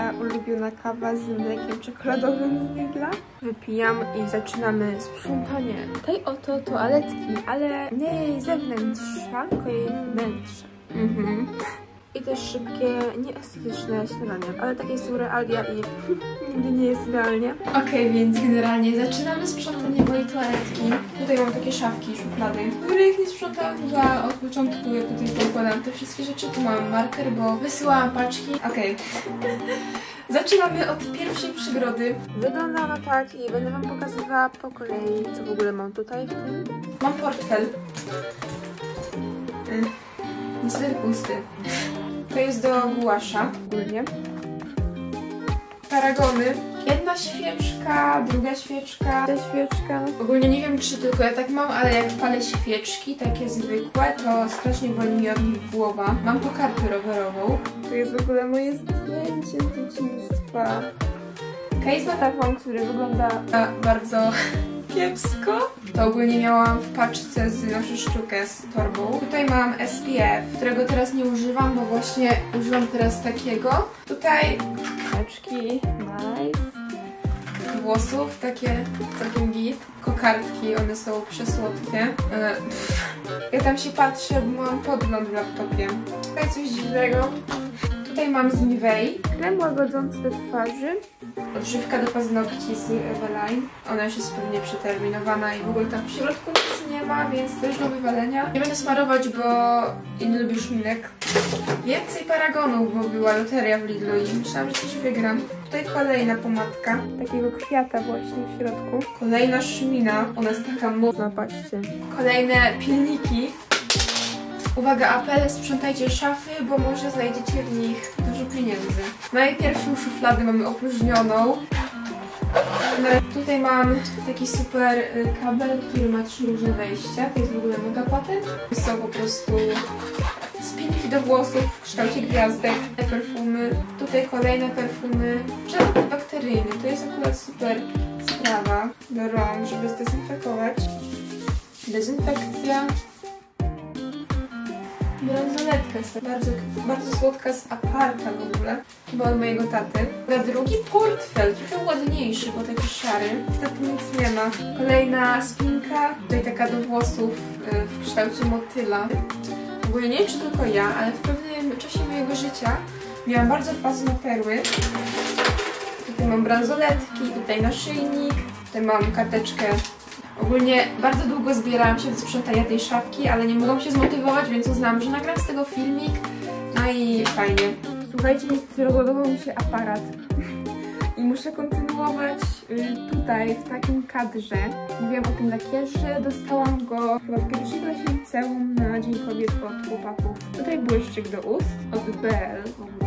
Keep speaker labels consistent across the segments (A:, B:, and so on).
A: moja ulubiona kawa z mlekiem czekoladowym z Lidla. Wypijam i zaczynamy sprzątanie tej oto toaletki, ale nie jej zewnętrza, tylko jej wnętrza. I też szybkie, nieestetyczne śniadanie, ale takie są realia i nigdy nie jest idealnie. Okej, więc generalnie zaczynamy sprzątanie mojej toaletki. Tutaj mam takie szafki i szuflady, których nie sprzątałam chyba od początku, jak tutaj pokładam te wszystkie rzeczy. Tu mam marker, bo wysyłałam paczki. Okej. Zaczynamy od pierwszej przygrody. Wygląda ona tak i będę wam pokazywała po kolei, co w ogóle mam tutaj w tym. Mam portfel. Niestety pusty. To jest do gułasza ogólnie. Paragony. Jedna świeczka, druga świeczka, ta świeczka. Ogólnie nie wiem, czy tylko ja tak mam, ale jak palę świeczki, takie zwykłe, to strasznie boli mi od nich głowa. Mam tu kartę rowerową. To jest w ogóle moje zdjęcie z dzieciństwa. Case metafon, który wygląda bardzo kiepsko. To ogólnie miałam w paczce z naszą sztukę z torbą. Tutaj mam SPF, którego teraz nie używam, bo właśnie używam teraz takiego. Tutaj paczki, nice. Włosów, takie całkiem git. Kokardki, one są przesłodkie. Ja tam się patrzę, bo mam podgląd w laptopie. Tutaj coś dziwnego. Tutaj mam z Nivei krem łagodzący do twarzy. Odżywka do paznokci z Eveline. Ona już jest pewnie przeterminowana i w ogóle tam w środku nic nie ma, więc też do wywalenia. Nie będę smarować, bo nie lubię szminek. Więcej paragonów, bo była loteria w Lidlu i myślałam, że coś wygram. Tutaj kolejna pomadka. Takiego kwiata właśnie w środku. Kolejna szmina. Ona jest taka mocna, patrzcie. Kolejne pilniki. Uwaga, apel, sprzątajcie szafy, bo może znajdziecie w nich dużo pieniędzy. Najpierw szufladę mamy opróżnioną. Tutaj mam taki super kabel, który ma 3 różne wejścia. To jest w ogóle mega patent. Są po prostu spinki do włosów w kształcie gwiazdek, perfumy. Tutaj kolejne perfumy. Żel antybakteryjny. To jest akurat super sprawa do rąk, żeby zdezynfekować. Dezynfekcja. Bransoletka, bardzo słodka z aparta w ogóle, chyba od mojego taty. Na drugi portfel, trochę ładniejszy, bo taki szary. Niestety nic nie ma. Kolejna spinka, tutaj taka do włosów w kształcie motyla. Ogólnie nie wiem, czy tylko ja, ale w pewnym czasie mojego życia miałam bardzo wpazne perły. Tutaj mam bransoletki, tutaj naszyjnik, tutaj mam karteczkę. Ogólnie bardzo długo zbierałam się do sprzątania tej szafki, ale nie mogłam się zmotywować, więc uznałam, że nagram z tego filmik. No i fajnie. Słuchajcie, niestety rozładował mi się aparat. I muszę kontynuować tutaj, w takim kadrze. Mówiłam o tym lakierze, dostałam go chyba w pierwszej klasie liceum na Dzień Kobiet od chłopaków. Tutaj błyszczyk do ust od BL.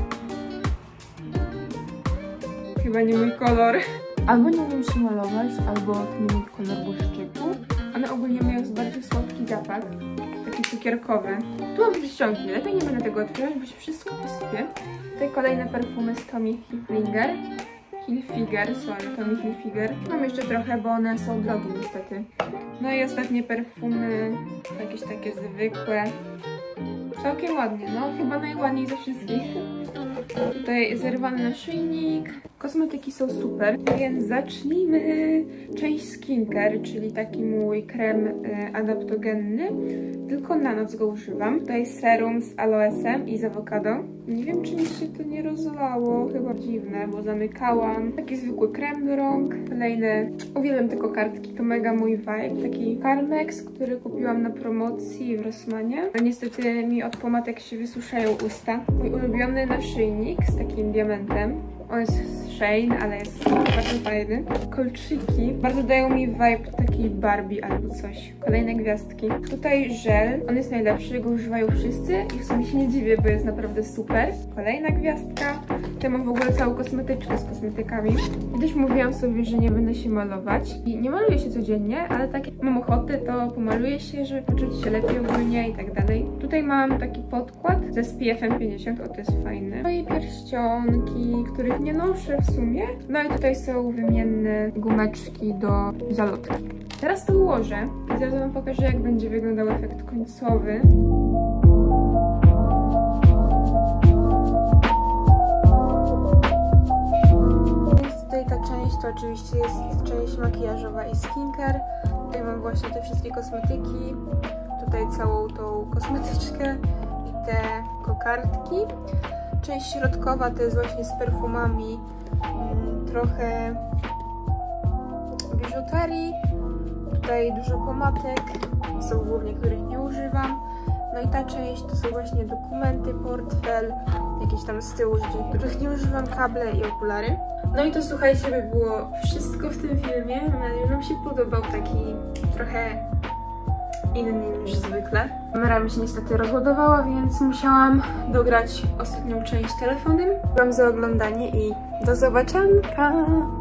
A: Chyba nie mój kolor. Albo nie umiem się malować, albo to nie mój kolor błyszczyku. One ogólnie mają bardzo słodki zapach, taki cukierkowy. Tu mam pierścionki, lepiej nie będę tego otwierać, bo się wszystko posypie. Tutaj kolejne perfumy z Tommy Hilfiger. Tommy Hilfiger. Mam jeszcze trochę, bo one są drogie niestety. No i ostatnie perfumy, jakieś takie zwykłe. Całkiem ładnie, no chyba najładniej ze wszystkich. Tutaj zerwany naszyjnik. Kosmetyki są super, więc zacznijmy. Część skincare, czyli taki mój krem adaptogenny. Tylko na noc go używam. Tutaj serum z aloesem i z awokado. Nie wiem, czy mi się to nie rozlało. Chyba dziwne, bo zamykałam. Taki zwykły krem do rąk. Kolejne. Uwielbiam te kokardki, to mega mój vibe. Taki Carmex, który kupiłam na promocji w Rossmanie. No, niestety mi od pomadek się wysuszają usta. Mój ulubiony naszyjnik z takim diamentem. On jest z Shein, ale jest bardzo fajny. Kolczyki bardzo dają mi vibe takiej Barbie albo coś. Kolejne gwiazdki. Tutaj żel. On jest najlepszy, go używają wszyscy i w sumie się nie dziwię, bo jest naprawdę super. Kolejna gwiazdka. Tutaj mam w ogóle całą kosmetyczkę z kosmetykami. Kiedyś mówiłam sobie, że nie będę się malować. I nie maluję się codziennie, ale tak jak mam ochotę, to pomaluję się, żeby poczuć się lepiej ogólnie i tak dalej. Tutaj mam taki podkład ze SPF-em 50, o to jest fajne. Moje pierścionki, których nie noszę w sumie. No i tutaj są wymienne gumeczki do zalotki. Teraz to ułożę i zaraz wam pokażę, jak będzie wyglądał efekt końcowy. to oczywiście jest część makijażowa i skincare. Tutaj mam właśnie te wszystkie kosmetyki, tutaj całą tą kosmetyczkę i te kokardki. Część środkowa to jest właśnie z perfumami, trochę biżuterii, tutaj dużo pomadek, są głównie, których nie używam. No i ta część to są właśnie dokumenty, portfel, jakieś tam z tyłu rzeczy, których nie używam, kable i okulary. No i to słuchajcie, by było wszystko w tym filmie. Mam nadzieję, że Wam się podobał, taki trochę inny niż zwykle. Kamera mi się niestety rozładowała, więc musiałam dograć ostatnią część telefonem. Dziękuję za oglądanie i do zobaczenia!